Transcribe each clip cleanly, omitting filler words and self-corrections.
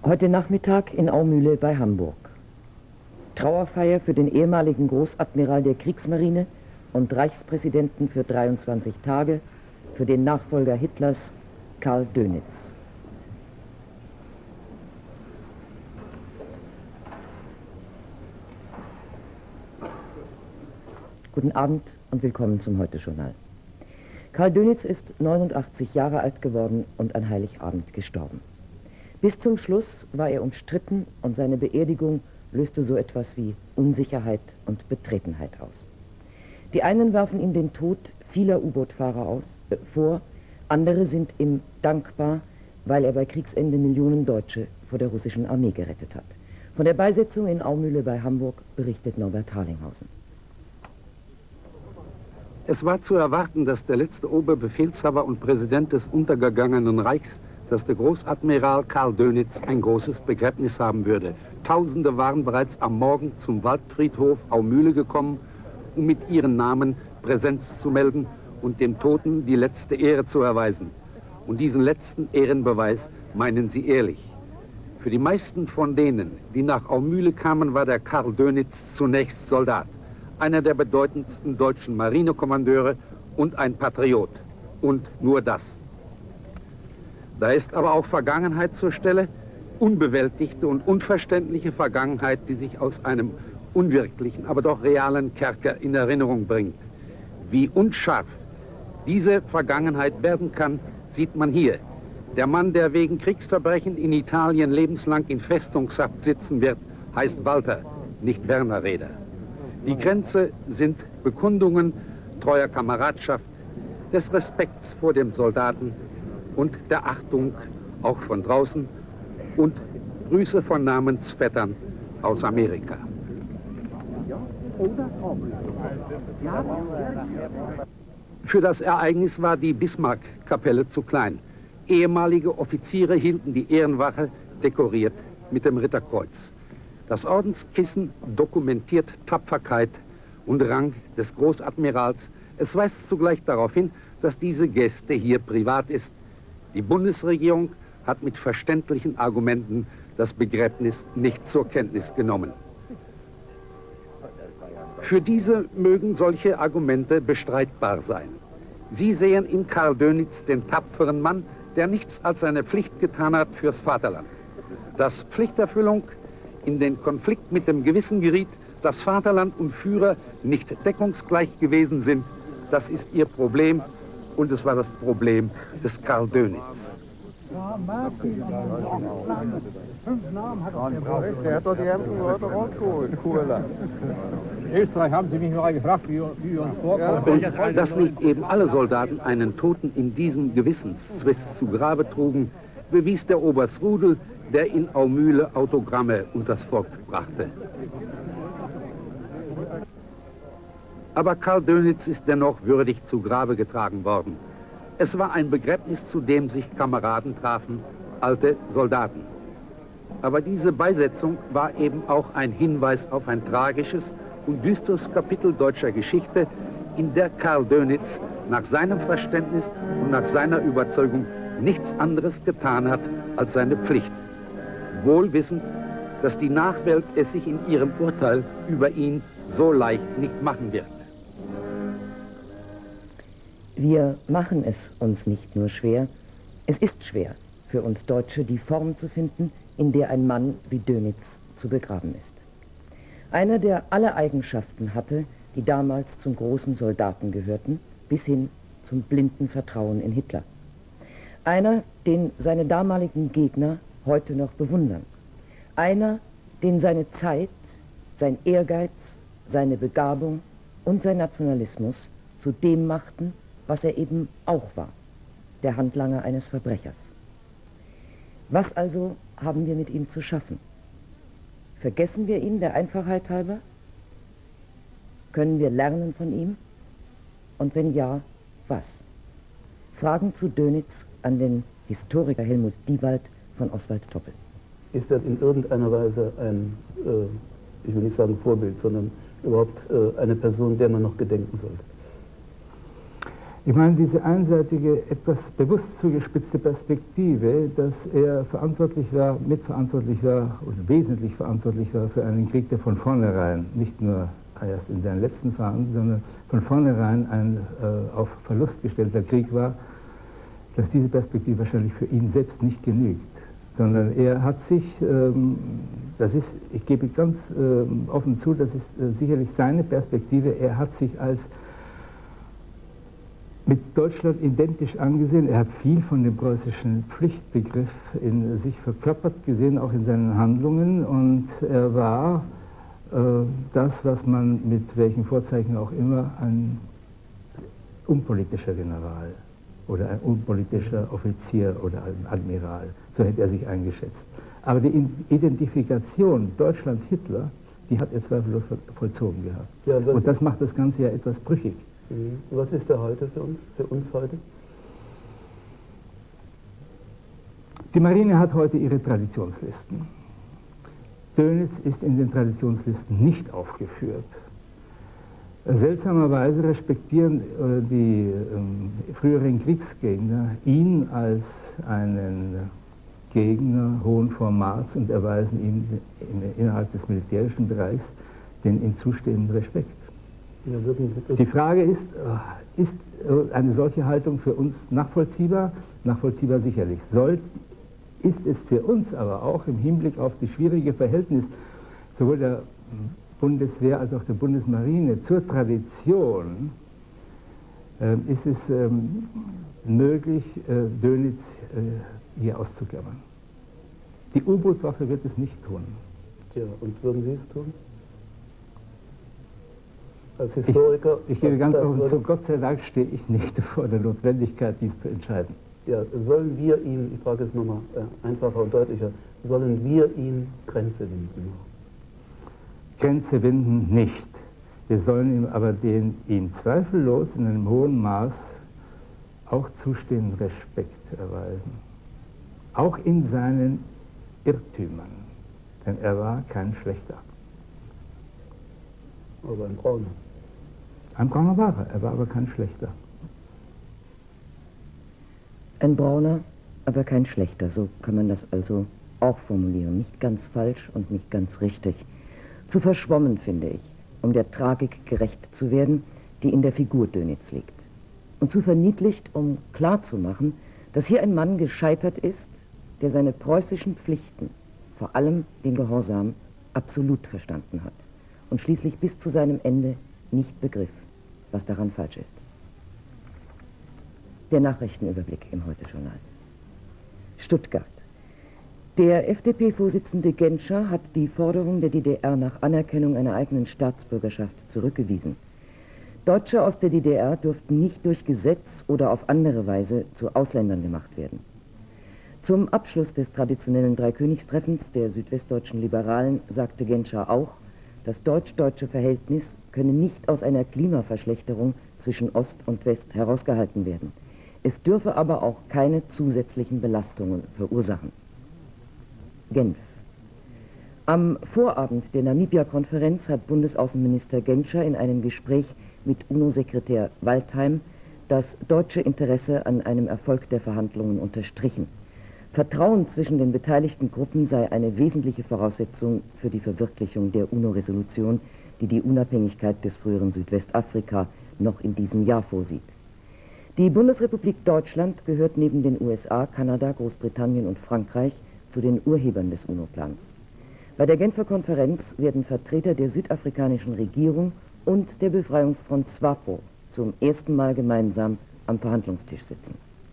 Heute Nachmittag in Aumühle bei Hamburg. Trauerfeier für den ehemaligen Großadmiral der Kriegsmarine und Reichspräsidenten für 23 Tage, für den Nachfolger Hitlers, Karl Dönitz. Guten Abend und willkommen zum Heute-Journal. Karl Dönitz ist 89 Jahre alt geworden und an Heiligabend gestorben. Bis zum Schluss war er umstritten und seine Beerdigung löste so etwas wie Unsicherheit und Betretenheit aus. Die einen werfen ihm den Tod vieler U-Boot-Fahrer vor, andere sind ihm dankbar, weil er bei Kriegsende Millionen Deutsche vor der russischen Armee gerettet hat. Von der Beisetzung in Aumühle bei Hamburg berichtet Norbert Harlinghausen. Es war zu erwarten, dass der letzte Oberbefehlshaber und Präsident des untergegangenen Reichs, dass der Großadmiral Karl Dönitz, ein großes Begräbnis haben würde. Tausende waren bereits am Morgen zum Waldfriedhof Aumühle gekommen, um mit ihren Namen Präsenz zu melden und dem Toten die letzte Ehre zu erweisen. Und diesen letzten Ehrenbeweis meinen sie ehrlich. Für die meisten von denen, die nach Aumühle kamen, war der Karl Dönitz zunächst Soldat, einer der bedeutendsten deutschen Marinekommandeure und ein Patriot. Und nur das. Da ist aber auch Vergangenheit zur Stelle, unbewältigte und unverständliche Vergangenheit, die sich aus einem unwirklichen, aber doch realen Kerker in Erinnerung bringt. Wie unscharf diese Vergangenheit werden kann, sieht man hier. Der Mann, der wegen Kriegsverbrechen in Italien lebenslang in Festungshaft sitzen wird, heißt Walter, nicht Werner Raeder. Die Grenze sind Bekundungen treuer Kameradschaft, des Respekts vor dem Soldaten und der Achtung auch von draußen und Grüße von Namensvettern aus Amerika. Für das Ereignis war die Bismarck-Kapelle zu klein. Ehemalige Offiziere hielten die Ehrenwache, dekoriert mit dem Ritterkreuz. Das Ordenskissen dokumentiert Tapferkeit und Rang des Großadmirals. Es weist zugleich darauf hin, dass diese Geste hier privat ist. Die Bundesregierung hat mit verständlichen Argumenten das Begräbnis nicht zur Kenntnis genommen. Für diese mögen solche Argumente bestreitbar sein. Sie sehen in Karl Dönitz den tapferen Mann, der nichts als seine Pflicht getan hat fürs Vaterland. Dass Pflichterfüllung in den Konflikt mit dem Gewissen geriet, dass Vaterland und Führer nicht deckungsgleich gewesen sind, das ist ihr Problem. Und es war das Problem des Karl Dönitz. Der hat doch die ganzen Leute rausgeholt, Kurland. In Österreich haben Sie mich nur gefragt, wie wir uns vorkommen. Und dass nicht eben alle Soldaten einen Toten in diesem Gewissenszwist zu Grabe trugen, bewies der Oberst Rudel, der in Aumühle Autogramme unters Volk brachte. Aber Karl Dönitz ist dennoch würdig zu Grabe getragen worden. Es war ein Begräbnis, zu dem sich Kameraden trafen, alte Soldaten. Aber diese Beisetzung war eben auch ein Hinweis auf ein tragisches und düsteres Kapitel deutscher Geschichte, in der Karl Dönitz nach seinem Verständnis und nach seiner Überzeugung nichts anderes getan hat als seine Pflicht. Wohl wissend, dass die Nachwelt es sich in ihrem Urteil über ihn so leicht nicht machen wird. Wir machen es uns nicht nur schwer, es ist schwer für uns Deutsche, die Form zu finden, in der ein Mann wie Dönitz zu begraben ist. Einer, der alle Eigenschaften hatte, die damals zum großen Soldaten gehörten, bis hin zum blinden Vertrauen in Hitler. Einer, den seine damaligen Gegner heute noch bewundern. Einer, den seine Zeit, sein Ehrgeiz, seine Begabung und sein Nationalismus zu dem machten, was er eben auch war, der Handlanger eines Verbrechers. Was also haben wir mit ihm zu schaffen? Vergessen wir ihn der Einfachheit halber? Können wir lernen von ihm? Und wenn ja, was? Fragen zu Dönitz an den Historiker Helmut Diewald von Oswald Toppel. Ist er in irgendeiner Weise ein, ich will nicht sagen Vorbild, sondern überhaupt eine Person, der man noch gedenken sollte? Ich meine, diese einseitige, etwas bewusst zugespitzte Perspektive, dass er mitverantwortlich war oder wesentlich verantwortlich war für einen Krieg, der von vornherein, nicht nur erst in seinen letzten Phasen, sondern von vornherein ein auf Verlust gestellter Krieg war, dass diese Perspektive wahrscheinlich für ihn selbst nicht genügt. Sondern er hat sich, ich gebe ganz offen zu, das ist sicherlich seine Perspektive, er hat sich als mit Deutschland identisch angesehen. Er hat viel von dem preußischen Pflichtbegriff in sich verkörpert gesehen, auch in seinen Handlungen. Und er war das, was man mit welchen Vorzeichen auch immer ein unpolitischer General oder ein unpolitischer Offizier oder ein Admiral, so hätte er sich eingeschätzt. Aber die Identifikation Deutschland-Hitler, die hat er zweifellos vollzogen gehabt. Ja, und das macht das Ganze ja etwas brüchig. Was ist er heute für uns heute? Die Marine hat heute ihre Traditionslisten. Dönitz ist in den Traditionslisten nicht aufgeführt. Seltsamerweise respektieren die früheren Kriegsgegner ihn als einen Gegner hohen Formats und erweisen ihm innerhalb des militärischen Bereichs den ihm zustehenden Respekt. Die Frage ist eine solche Haltung für uns nachvollziehbar? Nachvollziehbar sicherlich. Ist es für uns aber auch im Hinblick auf das schwierige Verhältnis sowohl der Bundeswehr als auch der Bundesmarine zur Tradition, ist es möglich, Dönitz hier auszuklammern. Die U-Boot-Waffe wird es nicht tun. Tja, und würden Sie es tun? Als Historiker? Ich gebe ganz offen zu, Gott sei Dank stehe ich nicht vor der Notwendigkeit, dies zu entscheiden. Ja, sollen wir ihm, ich frage es nochmal einfacher und deutlicher, sollen wir ihm Grenze winden? Grenze winden nicht. Wir sollen ihm aber den ihm zweifellos in einem hohen Maß auch zustehenden Respekt erweisen. Auch in seinen Irrtümern. Denn er war kein Schlechter. Aber ein Brauner. Ein Brauner war er war aber kein Schlechter. Ein Brauner, aber kein Schlechter, so kann man das also auch formulieren. Nicht ganz falsch und nicht ganz richtig. Zu verschwommen, finde ich, um der Tragik gerecht zu werden, die in der Figur Dönitz liegt. Und zu verniedlicht, um klarzumachen, dass hier ein Mann gescheitert ist, der seine preußischen Pflichten, vor allem den Gehorsam, absolut verstanden hat und schließlich bis zu seinem Ende nicht begriff, was daran falsch ist. Der Nachrichtenüberblick im Heute-Journal. Stuttgart. Der FDP-Vorsitzende Genscher hat die Forderung der DDR nach Anerkennung einer eigenen Staatsbürgerschaft zurückgewiesen. Deutsche aus der DDR dürften nicht durch Gesetz oder auf andere Weise zu Ausländern gemacht werden. Zum Abschluss des traditionellen Dreikönigstreffens der südwestdeutschen Liberalen sagte Genscher auch, das deutsch-deutsche Verhältnis könne nicht aus einer Klimaverschlechterung zwischen Ost und West herausgehalten werden. Es dürfe aber auch keine zusätzlichen Belastungen verursachen. Genf. Am Vorabend der Namibia-Konferenz hat Bundesaußenminister Genscher in einem Gespräch mit UNO-Sekretär Waldheim das deutsche Interesse an einem Erfolg der Verhandlungen unterstrichen. Vertrauen zwischen den beteiligten Gruppen sei eine wesentliche Voraussetzung für die Verwirklichung der UNO-Resolution, die die Unabhängigkeit des früheren Südwestafrika noch in diesem Jahr vorsieht. Die Bundesrepublik Deutschland gehört neben den USA, Kanada, Großbritannien und Frankreich zu den Urhebern des UNO-Plans. Bei der Genfer Konferenz werden Vertreter der südafrikanischen Regierung und der Befreiungsfront SWAPO zum ersten Mal gemeinsam am Verhandlungstisch sitzen.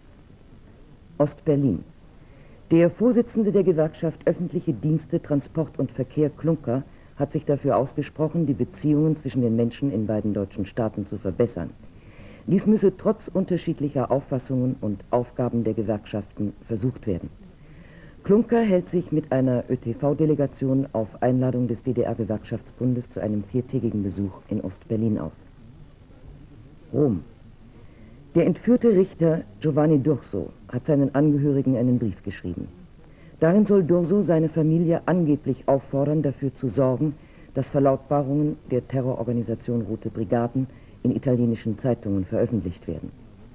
Ostberlin. Der Vorsitzende der Gewerkschaft Öffentliche Dienste, Transport und Verkehr Kluncker hat sich dafür ausgesprochen, die Beziehungen zwischen den Menschen in beiden deutschen Staaten zu verbessern. Dies müsse trotz unterschiedlicher Auffassungen und Aufgaben der Gewerkschaften versucht werden. Kluncker hält sich mit einer ÖTV-Delegation auf Einladung des DDR-Gewerkschaftsbundes zu einem 4-tägigen Besuch in Ostberlin auf. Rom. Der entführte Richter Giovanni D'Urso hat seinen Angehörigen einen Brief geschrieben. Darin soll D'Urso seine Familie angeblich auffordern, dafür zu sorgen, dass Verlautbarungen der Terrororganisation Rote Brigaden in italienischen Zeitungen veröffentlicht werden.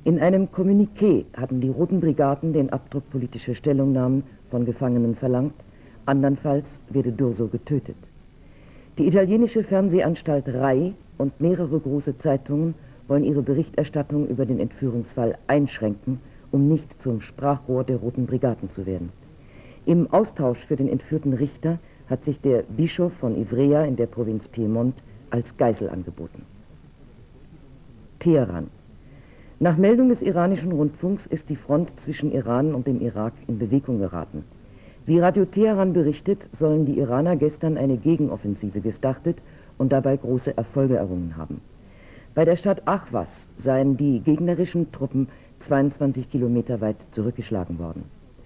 In einem Kommuniqué hatten die Roten Brigaden den Abdruck politischer Stellungnahmen von Gefangenen verlangt, andernfalls werde D'Urso getötet. Die italienische Fernsehanstalt RAI und mehrere große Zeitungen wollen ihre Berichterstattung über den Entführungsfall einschränken, um nicht zum Sprachrohr der Roten Brigaden zu werden. Im Austausch für den entführten Richter hat sich der Bischof von Ivrea in der Provinz Piemont als Geisel angeboten. Teheran. Nach Meldung des iranischen Rundfunks ist die Front zwischen Iran und dem Irak in Bewegung geraten. Wie Radio Teheran berichtet, sollen die Iraner gestern eine Gegenoffensive gestartet und dabei große Erfolge errungen haben. Bei der Stadt Ahvaz seien die gegnerischen Truppen 22 Kilometer weit zurückgeschlagen worden.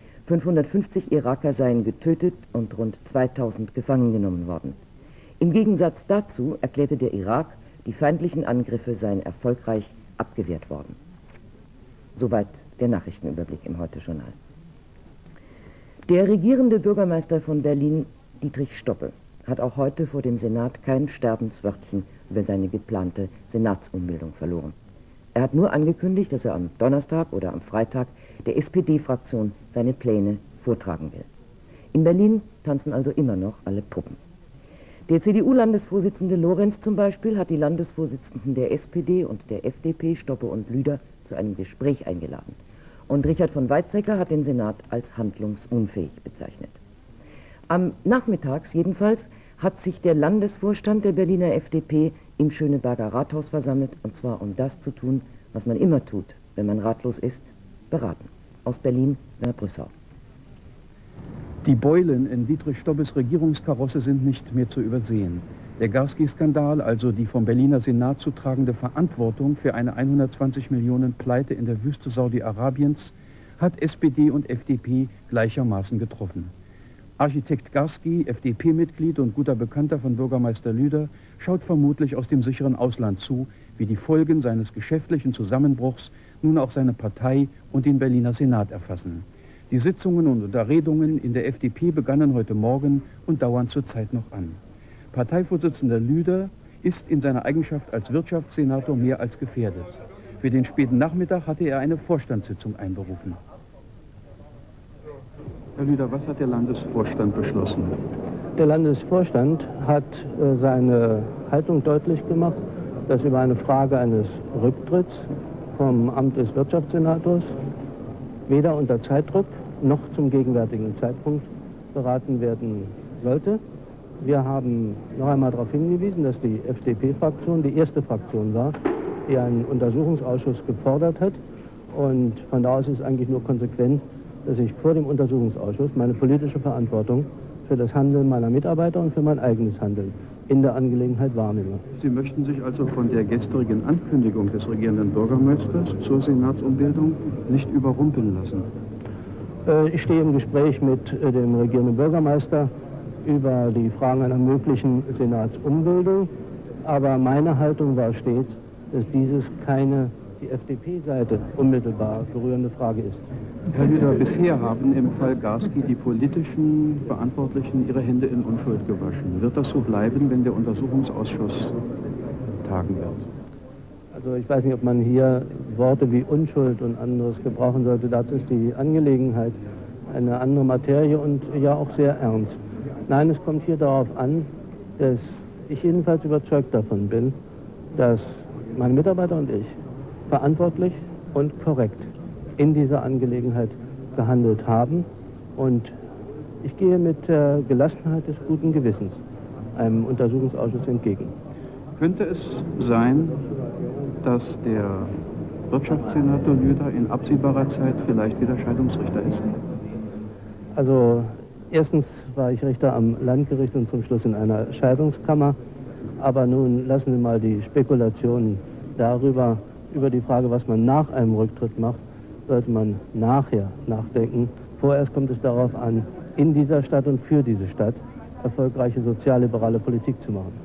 550 Iraker seien getötet und rund 2000 gefangen genommen worden. Im Gegensatz dazu erklärte der Irak, die feindlichen Angriffe seien erfolgreich abgewehrt worden. Soweit der Nachrichtenüberblick im Heute-Journal. Der regierende Bürgermeister von Berlin, Dietrich Stoppe, hat auch heute vor dem Senat kein Sterbenswörtchen über seine geplante Senatsumbildung verloren. Er hat nur angekündigt, dass er am Donnerstag oder am Freitag der SPD-Fraktion seine Pläne vortragen will. In Berlin tanzen also immer noch alle Puppen. Der CDU-Landesvorsitzende Lorenz zum Beispiel hat die Landesvorsitzenden der SPD und der FDP, Stoppe und Lüder, zu einem Gespräch eingeladen. Und Richard von Weizsäcker hat den Senat als handlungsunfähig bezeichnet. Am Nachmittags jedenfalls hat sich der Landesvorstand der Berliner FDP im Schöneberger Rathaus versammelt, und zwar um das zu tun, was man immer tut, wenn man ratlos ist, beraten. Aus Berlin, Werner Brüssau. Die Beulen in Dietrich Stoppes Regierungskarosse sind nicht mehr zu übersehen. Der Garski-Skandal, also die vom Berliner Senat zu tragende Verantwortung für eine 120 Millionen Pleite in der Wüste Saudi-Arabiens, hat SPD und FDP gleichermaßen getroffen. Architekt Garski, FDP-Mitglied und guter Bekannter von Bürgermeister Lüder, schaut vermutlich aus dem sicheren Ausland zu, wie die Folgen seines geschäftlichen Zusammenbruchs nun auch seine Partei und den Berliner Senat erfassen. Die Sitzungen und Unterredungen in der FDP begannen heute Morgen und dauern zurzeit noch an. Parteivorsitzender Lüder ist in seiner Eigenschaft als Wirtschaftssenator mehr als gefährdet. Für den späten Nachmittag hatte er eine Vorstandssitzung einberufen. Herr Lüder, was hat der Landesvorstand beschlossen? Der Landesvorstand hat seine Haltung deutlich gemacht, dass über eine Frage eines Rücktritts vom Amt des Wirtschaftssenators weder unter Zeitdruck noch zum gegenwärtigen Zeitpunkt beraten werden sollte. Wir haben noch einmal darauf hingewiesen, dass die FDP-Fraktion die erste Fraktion war, die einen Untersuchungsausschuss gefordert hat. Und von da aus ist eigentlich nur konsequent, dass ich vor dem Untersuchungsausschuss meine politische Verantwortung für das Handeln meiner Mitarbeiter und für mein eigenes Handeln in der Angelegenheit wahrnehme. Sie möchten sich also von der gestrigen Ankündigung des regierenden Bürgermeisters zur Senatsumbildung nicht überrumpeln lassen? Ich stehe im Gespräch mit dem regierenden Bürgermeister über die Fragen einer möglichen Senatsumbildung. Aber meine Haltung war stets, dass dieses keine die FDP-Seite unmittelbar berührende Frage ist. Herr Lüder, bisher haben im Fall Garski die politischen Verantwortlichen ihre Hände in Unschuld gewaschen. Wird das so bleiben, wenn der Untersuchungsausschuss tagen wird? Also ich weiß nicht, ob man hier Worte wie Unschuld und anderes gebrauchen sollte. Dazu ist die Angelegenheit eine andere Materie und ja auch sehr ernst. Nein, es kommt hier darauf an, dass ich jedenfalls überzeugt davon bin, dass meine Mitarbeiter und ich verantwortlich und korrekt in dieser Angelegenheit gehandelt haben. Und ich gehe mit der Gelassenheit des guten Gewissens einem Untersuchungsausschuss entgegen. Könnte es sein, dass der Wirtschaftssenator Lüder in absehbarer Zeit vielleicht wieder Scheidungsrichter ist? Also erstens war ich Richter am Landgericht und zum Schluss in einer Scheidungskammer. Aber nun lassen wir mal die Spekulationen darüber, über die Frage, was man nach einem Rücktritt macht, sollte man nachher nachdenken. Vorerst kommt es darauf an, in dieser Stadt und für diese Stadt erfolgreiche sozialliberale Politik zu machen.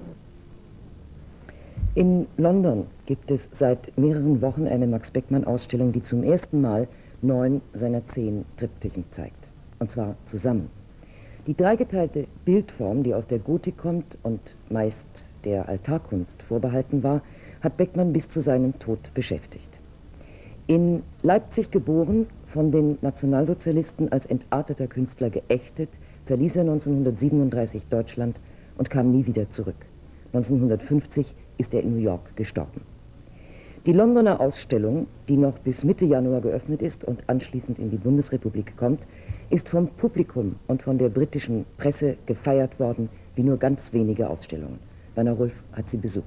In London gibt es seit mehreren Wochen eine Max-Beckmann-Ausstellung, die zum ersten Mal 9 seiner 10 Triptychen zeigt. Und zwar zusammen. Die dreigeteilte Bildform, die aus der Gotik kommt und meist der Altarkunst vorbehalten war, hat Beckmann bis zu seinem Tod beschäftigt. In Leipzig geboren, von den Nationalsozialisten als entarteter Künstler geächtet, verließ er 1937 Deutschland und kam nie wieder zurück. 1950 ist er in New York gestorben. Die Londoner Ausstellung, die noch bis Mitte Januar geöffnet ist und anschließend in die Bundesrepublik kommt, ist vom Publikum und von der britischen Presse gefeiert worden wie nur ganz wenige Ausstellungen. Werner Rulf hat sie besucht.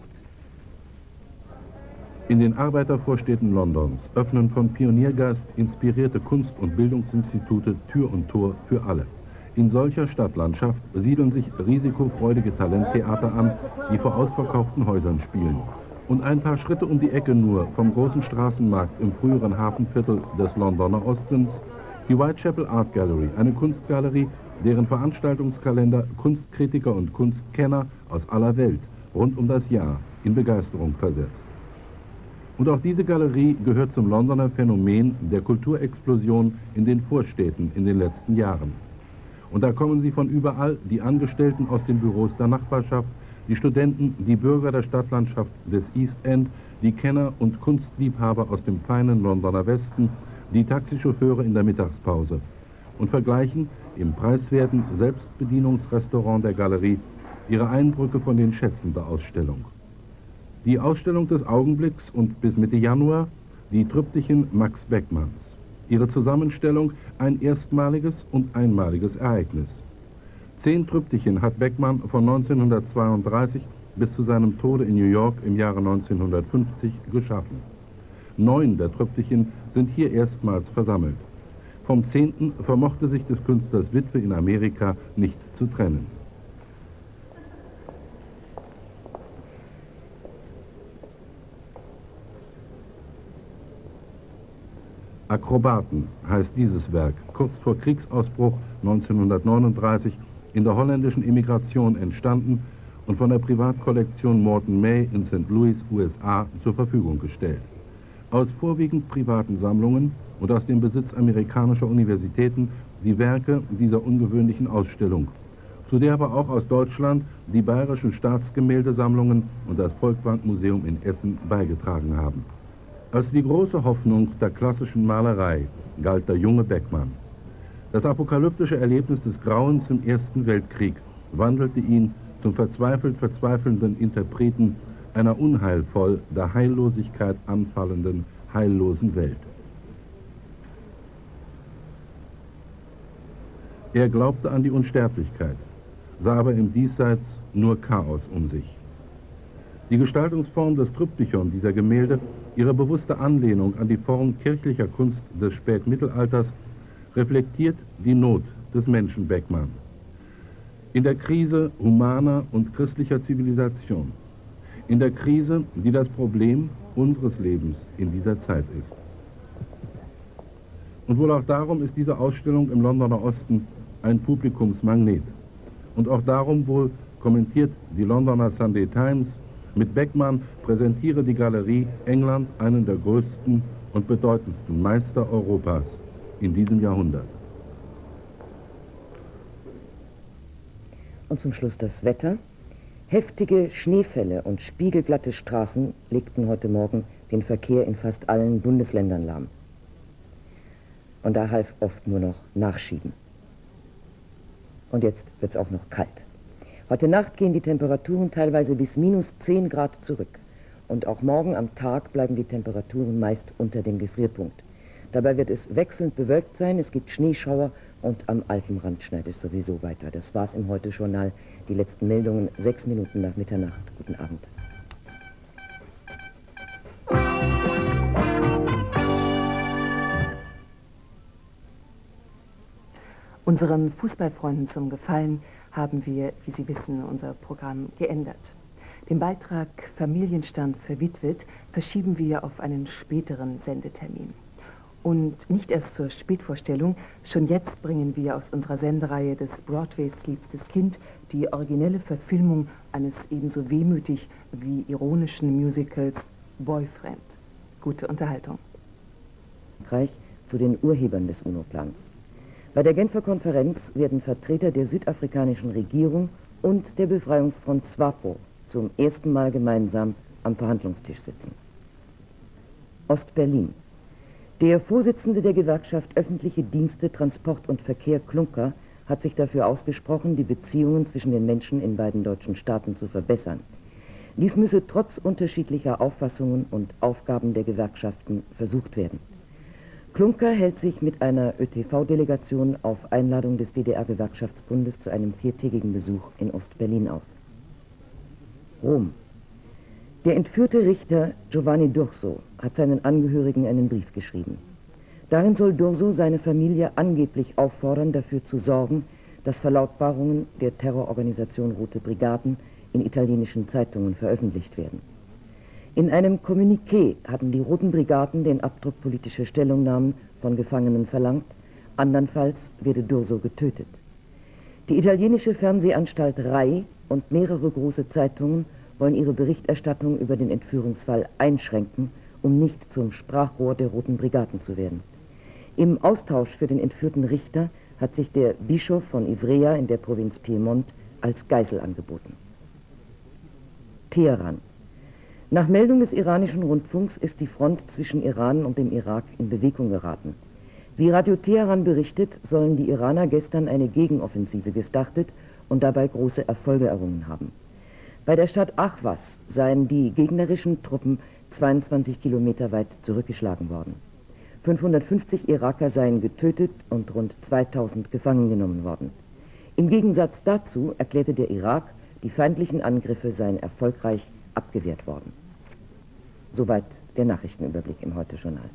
In den Arbeitervorstädten Londons öffnen von Pioniergeist inspirierte Kunst- und Bildungsinstitute Tür und Tor für alle. In solcher Stadtlandschaft siedeln sich risikofreudige Talenttheater an, die vor ausverkauften Häusern spielen. Und ein paar Schritte um die Ecke nur vom großen Straßenmarkt im früheren Hafenviertel des Londoner Ostens die Whitechapel Art Gallery, eine Kunstgalerie, deren Veranstaltungskalender Kunstkritiker und Kunstkenner aus aller Welt rund um das Jahr in Begeisterung versetzt. Und auch diese Galerie gehört zum Londoner Phänomen der Kulturexplosion in den Vorstädten in den letzten Jahren. Und da kommen sie von überall, die Angestellten aus den Büros der Nachbarschaft, die Studenten, die Bürger der Stadtlandschaft des East End, die Kenner und Kunstliebhaber aus dem feinen Londoner Westen, die Taxichauffeure in der Mittagspause und vergleichen im preiswerten Selbstbedienungsrestaurant der Galerie ihre Eindrücke von den Schätzen der Ausstellung. Die Ausstellung des Augenblicks und bis Mitte Januar die Triptychen Max Beckmanns. Ihre Zusammenstellung ein erstmaliges und einmaliges Ereignis. 10 Triptychen hat Beckmann von 1932 bis zu seinem Tode in New York im Jahre 1950 geschaffen. 9 der Triptychen sind hier erstmals versammelt. Vom 10. vermochte sich des Künstlers Witwe in Amerika nicht zu trennen. Akrobaten heißt dieses Werk, kurz vor Kriegsausbruch 1939 in der holländischen Emigration entstanden und von der Privatkollektion Morton May in St. Louis, USA, zur Verfügung gestellt. Aus vorwiegend privaten Sammlungen und aus dem Besitz amerikanischer Universitäten die Werke dieser ungewöhnlichen Ausstellung, zu der aber auch aus Deutschland die Bayerischen Staatsgemäldesammlungen und das Volkwang-Museum in Essen beigetragen haben. Als die große Hoffnung der klassischen Malerei galt der junge Beckmann. Das apokalyptische Erlebnis des Grauens im Ersten Weltkrieg wandelte ihn zum verzweifelt verzweifelnden Interpreten einer unheilvoll der Heillosigkeit anfallenden, heillosen Welt. Er glaubte an die Unsterblichkeit, sah aber im Diesseits nur Chaos um sich. Die Gestaltungsform des Triptychon dieser Gemälde, ihre bewusste Anlehnung an die Form kirchlicher Kunst des Spätmittelalters, reflektiert die Not des Menschen Beckmann. In der Krise humaner und christlicher Zivilisation, in der Krise, die das Problem unseres Lebens in dieser Zeit ist. Und wohl auch darum ist diese Ausstellung im Londoner Osten ein Publikumsmagnet. Und auch darum wohl kommentiert die Londoner Sunday Times, mit Beckmann präsentiere die Galerie England einen der größten und bedeutendsten Meister Europas in diesem Jahrhundert. Und zum Schluss das Wetter. Heftige Schneefälle und spiegelglatte Straßen legten heute Morgen den Verkehr in fast allen Bundesländern lahm. Und da half oft nur noch Nachschieben. Und jetzt wird es auch noch kalt. Heute Nacht gehen die Temperaturen teilweise bis -10 Grad zurück. Und auch morgen am Tag bleiben die Temperaturen meist unter dem Gefrierpunkt. Dabei wird es wechselnd bewölkt sein, es gibt Schneeschauer und am Alpenrand schneit es sowieso weiter. Das war's im Heute-Journal. Die letzten Meldungen 6 Minuten nach Mitternacht. Guten Abend. Unseren Fußballfreunden zum Gefallen haben wir, wie Sie wissen, unser Programm geändert. Den Beitrag Familienstand verwitwet verschieben wir auf einen späteren Sendetermin. Und nicht erst zur Spätvorstellung, schon jetzt bringen wir aus unserer Sendereihe des Broadways Liebstes Kind die originelle Verfilmung eines ebenso wehmütig wie ironischen Musicals Boyfriend. Gute Unterhaltung. Zu den Urhebern des UNO-Plans. Bei der Genfer Konferenz werden Vertreter der südafrikanischen Regierung und der Befreiungsfront SWAPO zum ersten Mal gemeinsam am Verhandlungstisch sitzen. Ostberlin. Der Vorsitzende der Gewerkschaft Öffentliche Dienste, Transport und Verkehr, Kluncker, hat sich dafür ausgesprochen, die Beziehungen zwischen den Menschen in beiden deutschen Staaten zu verbessern. Dies müsse trotz unterschiedlicher Auffassungen und Aufgaben der Gewerkschaften versucht werden. Kluncker hält sich mit einer ÖTV-Delegation auf Einladung des DDR-Gewerkschaftsbundes zu einem 4-tägigen Besuch in Ost-Berlin auf. Rom. Der entführte Richter Giovanni D'Urso hat seinen Angehörigen einen Brief geschrieben. Darin soll D'Urso seine Familie angeblich auffordern, dafür zu sorgen, dass Verlautbarungen der Terrororganisation Rote Brigaden in italienischen Zeitungen veröffentlicht werden. In einem Kommuniqué hatten die Roten Brigaden den Abdruck politischer Stellungnahmen von Gefangenen verlangt, andernfalls werde D'Urso getötet. Die italienische Fernsehanstalt RAI und mehrere große Zeitungen wollen ihre Berichterstattung über den Entführungsfall einschränken, um nicht zum Sprachrohr der Roten Brigaden zu werden. Im Austausch für den entführten Richter hat sich der Bischof von Ivrea in der Provinz Piemont als Geisel angeboten. Teheran. Nach Meldung des iranischen Rundfunks ist die Front zwischen Iran und dem Irak in Bewegung geraten. Wie Radio Teheran berichtet, sollen die Iraner gestern eine Gegenoffensive gestartet und dabei große Erfolge errungen haben. Bei der Stadt Ahvaz seien die gegnerischen Truppen 22 Kilometer weit zurückgeschlagen worden. 550 Iraker seien getötet und rund 2000 gefangen genommen worden. Im Gegensatz dazu erklärte der Irak, die feindlichen Angriffe seien erfolgreich abgewehrt worden. Soweit der Nachrichtenüberblick im Heute-Journal.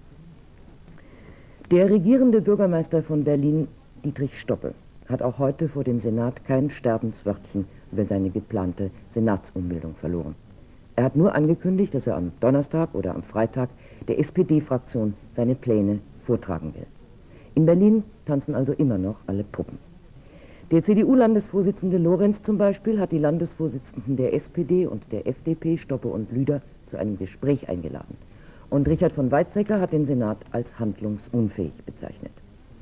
Der regierende Bürgermeister von Berlin, Dietrich Stoppe, hat auch heute vor dem Senat kein Sterbenswörtchen über seine geplante Senatsumbildung verloren. Er hat nur angekündigt, dass er am Donnerstag oder am Freitag der SPD-Fraktion seine Pläne vortragen will. In Berlin tanzen also immer noch alle Puppen. Der CDU-Landesvorsitzende Lorenz zum Beispiel hat die Landesvorsitzenden der SPD und der FDP, Stoppe und Lüder, zu einem Gespräch eingeladen. Und Richard von Weizsäcker hat den Senat als handlungsunfähig bezeichnet.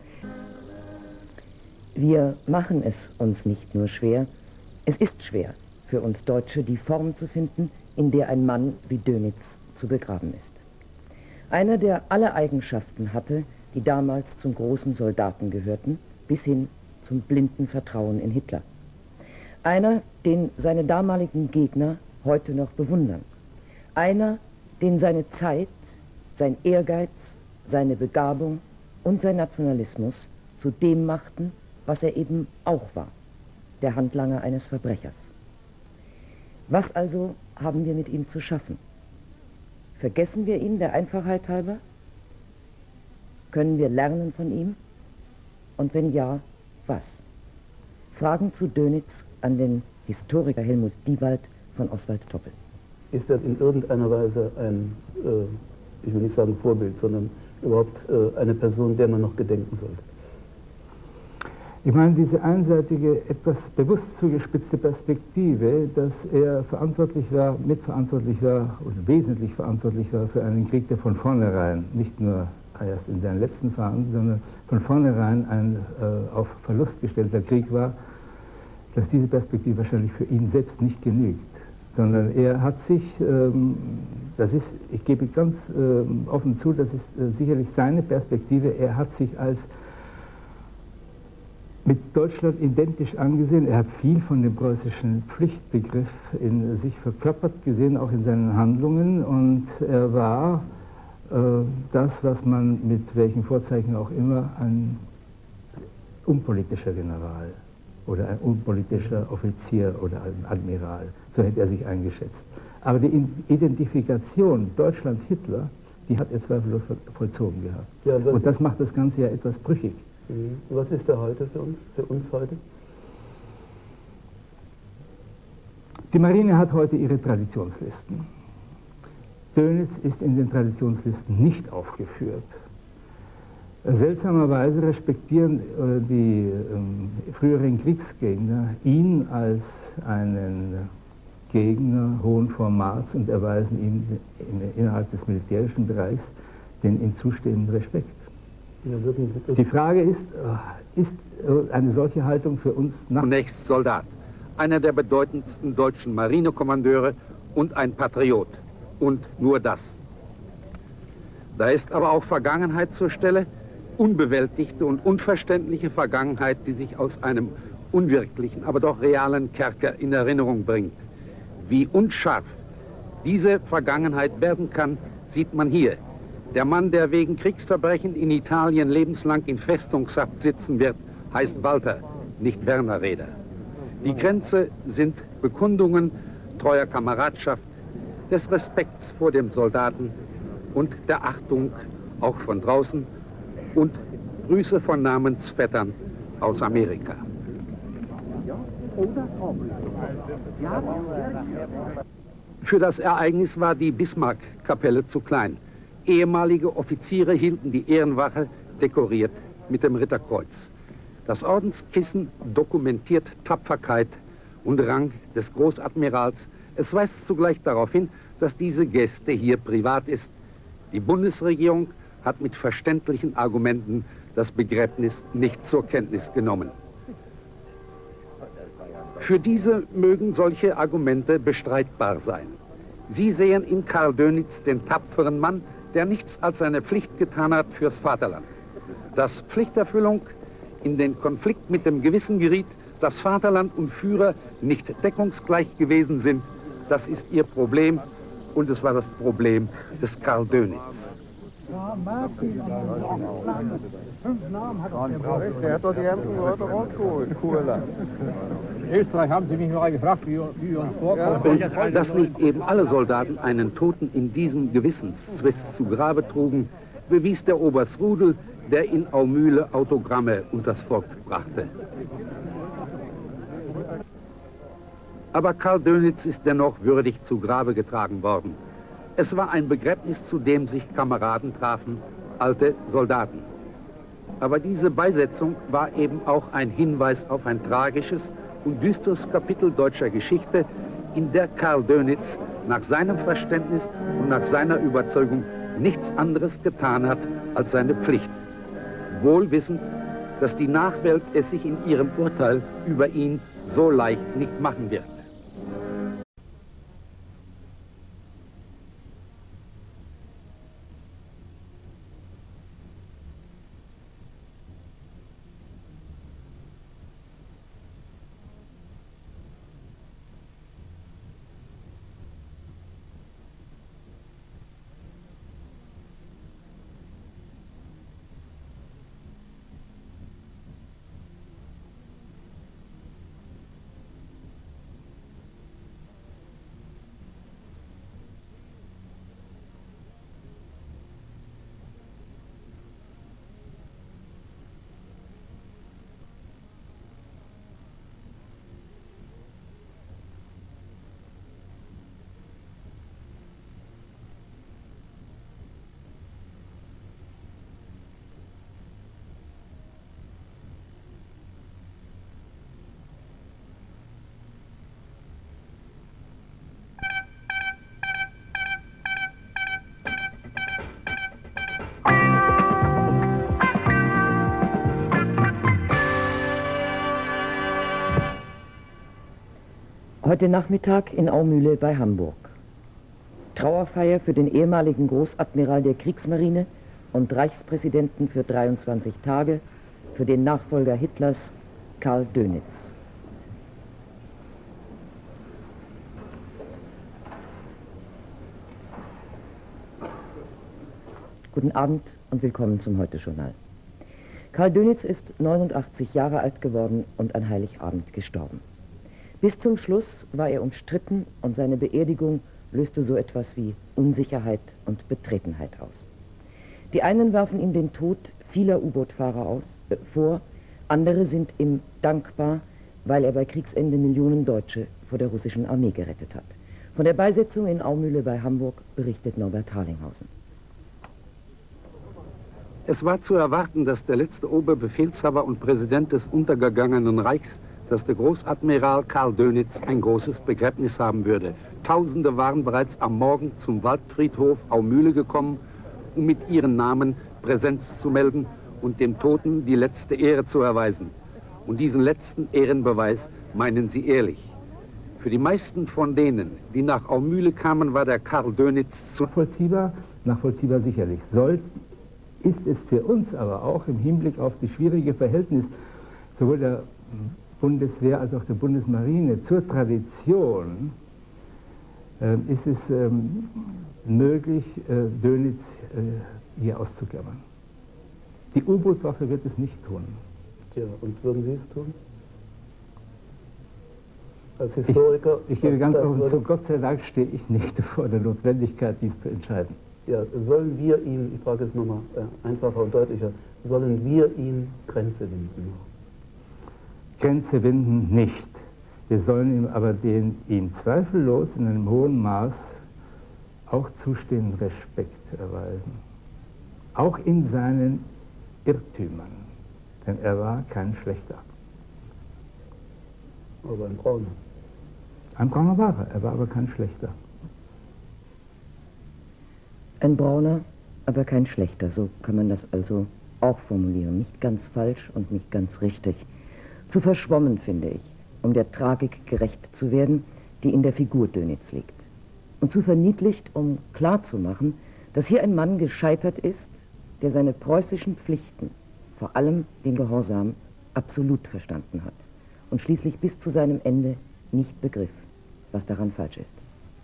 Wir machen es uns nicht nur schwer, es ist schwer für uns Deutsche, die Form zu finden, in der ein Mann wie Dönitz zu begraben ist. Einer, der alle Eigenschaften hatte, die damals zum großen Soldaten gehörten, bis hin zum blinden Vertrauen in Hitler. Einer, den seine damaligen Gegner heute noch bewundern. Einer, den seine Zeit, sein Ehrgeiz, seine Begabung und sein Nationalismus zu dem machten, was er eben auch war, der Handlanger eines Verbrechers. Was also haben wir mit ihm zu schaffen? Vergessen wir ihn der Einfachheit halber? Können wir lernen von ihm? Und wenn ja, was? Fragen zu Dönitz an den Historiker Helmut Diewald von Oswald Toppel. Ist das in irgendeiner Weise ein, ich will nicht sagen Vorbild, sondern überhaupt eine Person, der man noch gedenken sollte? Ich meine, diese einseitige, etwas bewusst zugespitzte Perspektive, dass er verantwortlich war, mitverantwortlich war und wesentlich verantwortlich war für einen Krieg, der von vornherein, nicht nur erst in seinen letzten Phasen, sondern von vornherein ein auf Verlust gestellter Krieg war, dass diese Perspektive wahrscheinlich für ihn selbst nicht genügt. Sondern er hat sich, das ist, ich gebe ganz offen zu, das ist sicherlich seine Perspektive, er hat sich als mit Deutschland identisch angesehen. Er hat viel von dem preußischen Pflichtbegriff in sich verkörpert gesehen, auch in seinen Handlungen. Und er war das, was man mit welchen Vorzeichen auch immer ein unpolitischer General oder ein unpolitischer Offizier oder ein Admiral, so hätte er sich eingeschätzt. Aber die Identifikation Deutschland-Hitler, die hat er zweifellos vollzogen gehabt. Ja, und das macht das Ganze ja etwas brüchig. Was ist er heute für uns heute? Die Marine hat heute ihre Traditionslisten. Dönitz ist in den Traditionslisten nicht aufgeführt. Seltsamerweise respektieren die früheren Kriegsgegner ihn als einen Gegner hohen Formats und erweisen ihm innerhalb des militärischen Bereichs den ihm zustehenden Respekt. Die Frage ist eine solche Haltung für uns nach... Zunächst Soldat, einer der bedeutendsten deutschen Marinekommandeure und ein Patriot. Und nur das. Da ist aber auch Vergangenheit zur Stelle, unbewältigte und unverständliche Vergangenheit, die sich aus einem unwirklichen, aber doch realen Kerker in Erinnerung bringt. Wie unscharf diese Vergangenheit werden kann, sieht man hier. Der Mann, der wegen Kriegsverbrechen in Italien lebenslang in Festungshaft sitzen wird, heißt Walter, nicht Werner Raeder. Die Grenze sind Bekundungen treuer Kameradschaft, des Respekts vor dem Soldaten und der Achtung auch von draußen und Grüße von Namensvettern aus Amerika. Für das Ereignis war die Bismarck-Kapelle zu klein. Ehemalige Offiziere hielten die Ehrenwache dekoriert mit dem Ritterkreuz. Das Ordenskissen dokumentiert Tapferkeit und Rang des Großadmirals. Es weist zugleich darauf hin, dass diese Geste hier privat ist. Die Bundesregierung hat mit verständlichen Argumenten das Begräbnis nicht zur Kenntnis genommen. Für diese mögen solche Argumente bestreitbar sein. Sie sehen in Karl Dönitz den tapferen Mann, der nichts als seine Pflicht getan hat fürs Vaterland. Dass Pflichterfüllung in den Konflikt mit dem Gewissen geriet, dass Vaterland und Führer nicht deckungsgleich gewesen sind, das ist ihr Problem und es war das Problem des Karl Dönitz. Der hat doch die ganzen Leute rausgeholt, Kurla. In Österreich haben Sie mich noch gefragt, wie wir uns vorkommen. Und dass nicht eben alle Soldaten einen Toten in diesem Gewissenszwist zu Grabe trugen, bewies der Oberst Rudel, der in Aumühle Autogramme unters Volk brachte. Aber Karl Dönitz ist dennoch würdig zu Grabe getragen worden. Es war ein Begräbnis, zu dem sich Kameraden trafen, alte Soldaten. Aber diese Beisetzung war eben auch ein Hinweis auf ein tragisches und düsteres Kapitel deutscher Geschichte, in der Karl Dönitz nach seinem Verständnis und nach seiner Überzeugung nichts anderes getan hat als seine Pflicht. Wohl wissend, dass die Nachwelt es sich in ihrem Urteil über ihn so leicht nicht machen wird. Heute Nachmittag in Aumühle bei Hamburg. Trauerfeier für den ehemaligen Großadmiral der Kriegsmarine und Reichspräsidenten für 23 Tage, für den Nachfolger Hitlers, Karl Dönitz. Guten Abend und willkommen zum Heute-Journal. Karl Dönitz ist 89 Jahre alt geworden und an Heiligabend gestorben. Bis zum Schluss war er umstritten und seine Beerdigung löste so etwas wie Unsicherheit und Betretenheit aus. Die einen werfen ihm den Tod vieler U-Boot-Fahrer vor, andere sind ihm dankbar, weil er bei Kriegsende Millionen Deutsche vor der russischen Armee gerettet hat. Von der Beisetzung in Aumühle bei Hamburg berichtet Norbert Harlinghausen. Es war zu erwarten, dass der letzte Oberbefehlshaber und Präsident des untergegangenen Reichs, dass der Großadmiral Karl Dönitz ein großes Begräbnis haben würde. Tausende waren bereits am Morgen zum Waldfriedhof Aumühle gekommen, um mit ihren Namen Präsenz zu melden und dem Toten die letzte Ehre zu erweisen. Und diesen letzten Ehrenbeweis meinen sie ehrlich. Für die meisten von denen, die nach Aumühle kamen, war der Karl Dönitz vollziehbar, nachvollziehbar sicherlich. Ist es für uns aber auch im Hinblick auf das schwierige Verhältnis sowohl der Bundeswehr als auch der Bundesmarine zur Tradition, ist es möglich, Dönitz hier auszuklammern. Die U-Boot-Waffe wird es nicht tun. Tja, und würden Sie es tun? Als Historiker? Ich gebe ganz offen zu, Gott sei Dank stehe ich nicht vor der Notwendigkeit, dies zu entscheiden. Ja, sollen wir ihm, ich frage es nochmal einfacher und deutlicher, sollen wir ihm Grenze winden? Grenze winden nicht. Wir sollen ihm aber den ihm zweifellos in einem hohen Maß auch zustehenden Respekt erweisen. Auch in seinen Irrtümern. Denn er war kein Schlechter. Aber ein Brauner. Ein Brauner war er war aber kein Schlechter. Ein Brauner, aber kein Schlechter, so kann man das also auch formulieren. Nicht ganz falsch und nicht ganz richtig. Zu verschwommen, finde ich, um der Tragik gerecht zu werden, die in der Figur Dönitz liegt. Und zu verniedlicht, um klarzumachen, dass hier ein Mann gescheitert ist, der seine preußischen Pflichten, vor allem den Gehorsam, absolut verstanden hat und schließlich bis zu seinem Ende nicht begriff, was daran falsch ist.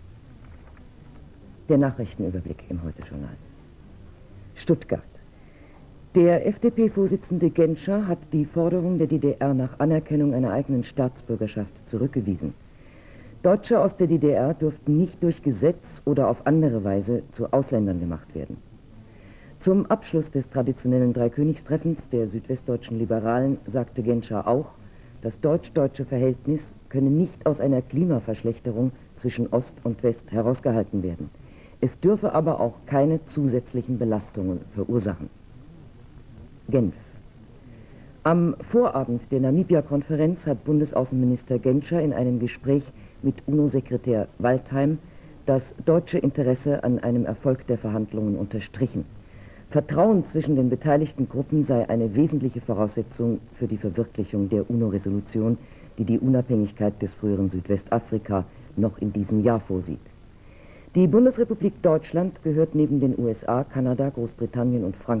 Der Nachrichtenüberblick im Heute-Journal. Stuttgart. Der FDP-Vorsitzende Genscher hat die Forderung der DDR nach Anerkennung einer eigenen Staatsbürgerschaft zurückgewiesen. Deutsche aus der DDR durften nicht durch Gesetz oder auf andere Weise zu Ausländern gemacht werden. Zum Abschluss des traditionellen Dreikönigstreffens der südwestdeutschen Liberalen sagte Genscher auch, das deutsch-deutsche Verhältnis könne nicht aus einer Klimaverschlechterung zwischen Ost und West herausgehalten werden. Es dürfe aber auch keine zusätzlichen Belastungen verursachen. Genf. Am Vorabend der Namibia-Konferenz hat Bundesaußenminister Genscher in einem Gespräch mit UNO-Sekretär Waldheim das deutsche Interesse an einem Erfolg der Verhandlungen unterstrichen. Vertrauen zwischen den beteiligten Gruppen sei eine wesentliche Voraussetzung für die Verwirklichung der UNO-Resolution, die die Unabhängigkeit des früheren Südwestafrika noch in diesem Jahr vorsieht. Die Bundesrepublik Deutschland gehört neben den USA, Kanada, Großbritannien und Frankreich